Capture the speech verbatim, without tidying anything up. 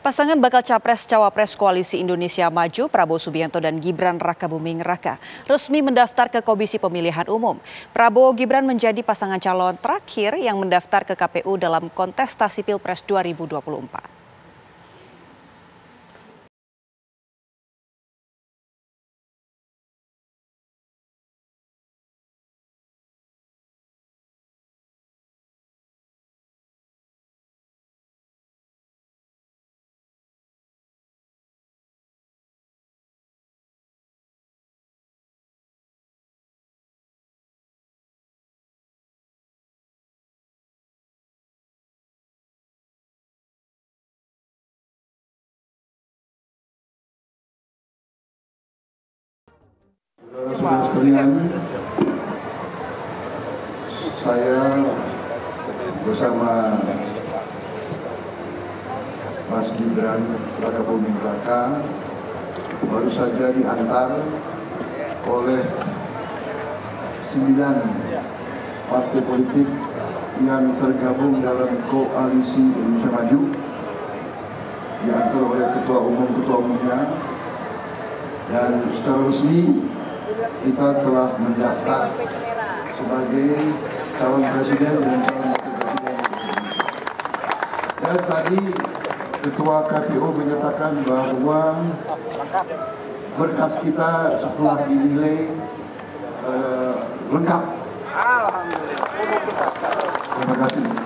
Pasangan bakal Capres-Cawapres Koalisi Indonesia Maju, Prabowo Subianto dan Gibran Rakabuming Raka, resmi mendaftar ke Komisi Pemilihan Umum. Prabowo Gibran menjadi pasangan calon terakhir yang mendaftar ke K P U dalam kontestasi Pilpres dua ribu dua puluh empat. Saudara sekalian, saya bersama Mas Gibran Rakabuming Raka baru saja diantar oleh sembilan partai politik yang tergabung dalam Koalisi Indonesia Maju, diantar oleh ketua umum-ketua umumnya, dan secara resmi kita telah mendaftar sebagai calon presiden dan calon wakil presiden. Dan tadi Ketua K P U menyatakan bahwa berkas kita setelah dinilai uh, lengkap. Alhamdulillah. Terima kasih.